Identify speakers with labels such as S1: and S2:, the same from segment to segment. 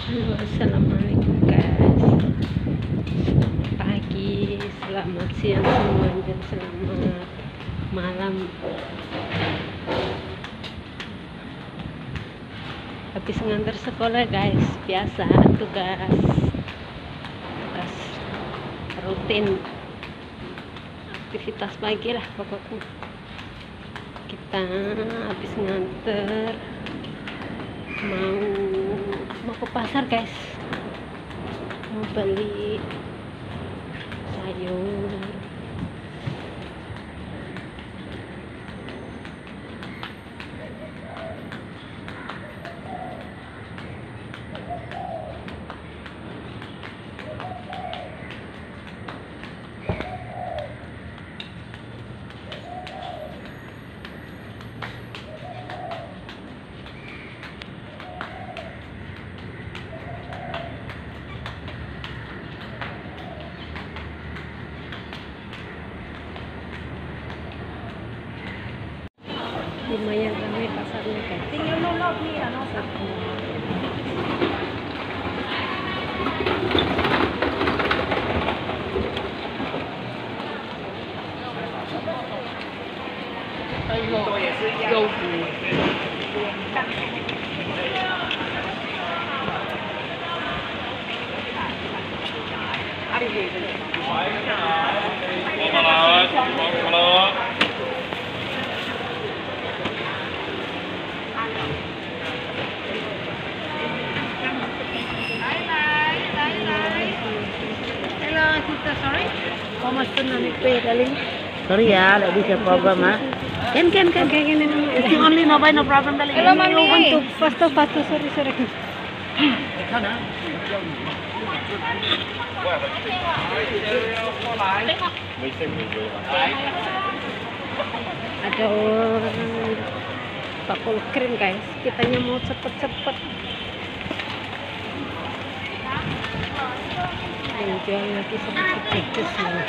S1: Halo, assalamualaikum guys. Selamat pagi, selamat siang semuanya, dan selamat malam. Habis ngantar sekolah guys, biasa tugas rutin, aktivitas pagi lah pokoknya. Kita habis nganter, mau ke pasar guys, mau beli sayur. Lumayan ramai pasarnya guys. Hello, sister, sorry. How much to pay, darling?
S2: Sorry ya, tidak bisa problem ah.
S1: Can.
S2: It's the only mobile, no problem darling.
S1: Hello, mommy. You want to fast, sorry. Ada orang bakul krim guys, kitanya mau cepet-cepet. Yang jual lagi seperti pedes nih.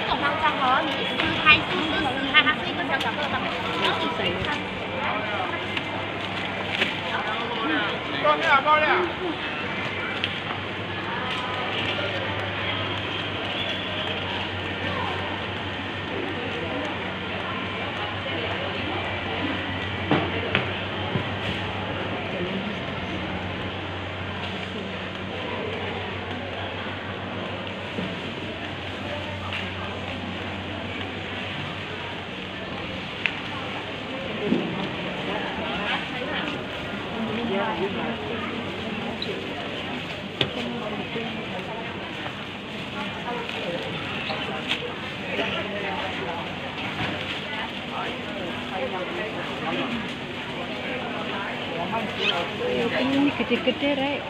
S1: Ini gede-gede rek.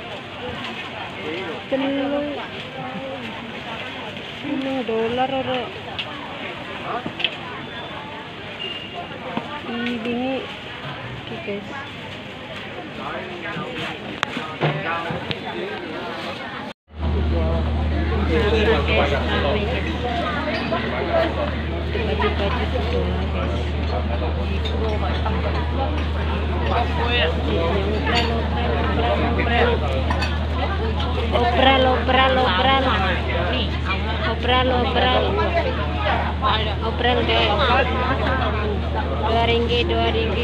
S1: $10 rek. Ini guys. Baju-baju sekolah guys. Obral guys. $2.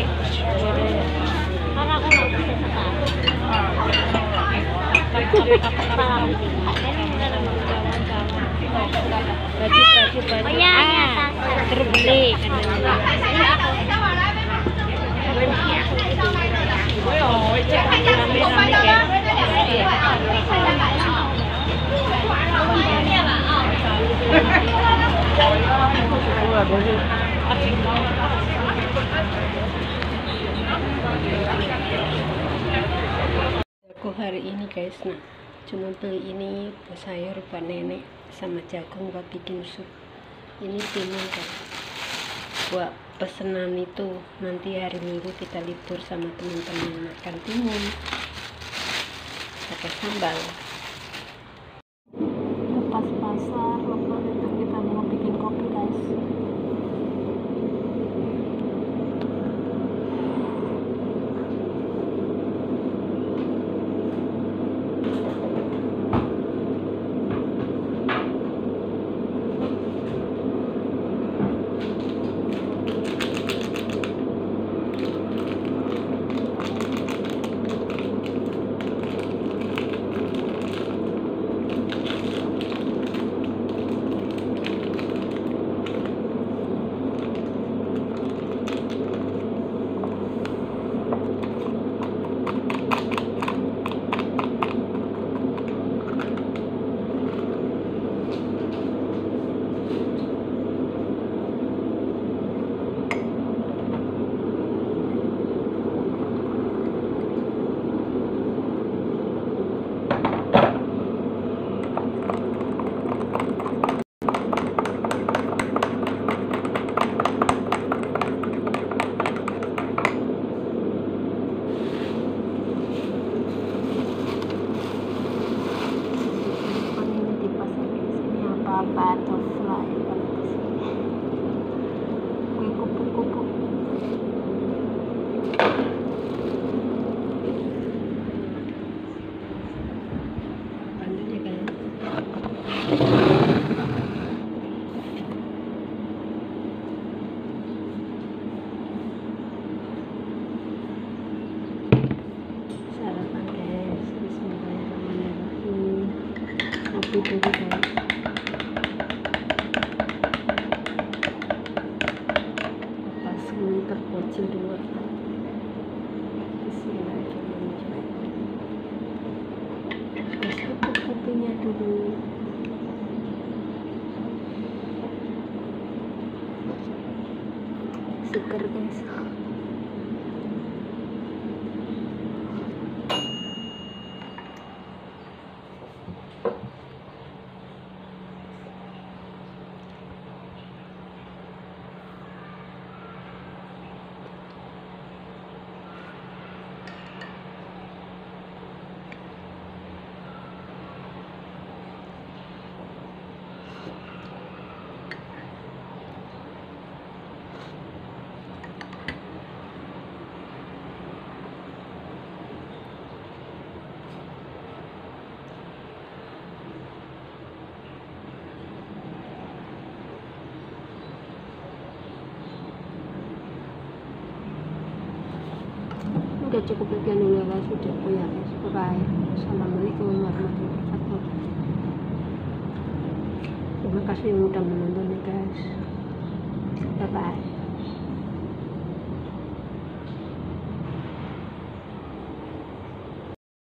S1: Baju terbeli aku hari ini guys. Nah, cuma beli ini buat sayur buat nenek sama jagung buat bikin sup. Ini timun guys, buat pesanan itu nanti hari Minggu kita libur sama teman-teman, makan timun pakai sambal. Lepas pasar, lepas itu kita mau bikin kopi guys. butterfly kalau di sini. Kue kupu-kupu. Lanjut ya guys. Sarapan guys. Bismillahirrahmanirrahim. Kopi dulu guys. Terpocil dua. Bismillahirrahmanirrahim. Kasih kopinya dulu. Seger guys. Udah cukup sekian dulu ya guys, udah ya guys, bye bye. Assalamualaikum warahmatullahi wabarakatuh. Terima kasih yang udah menonton ya guys, bye bye.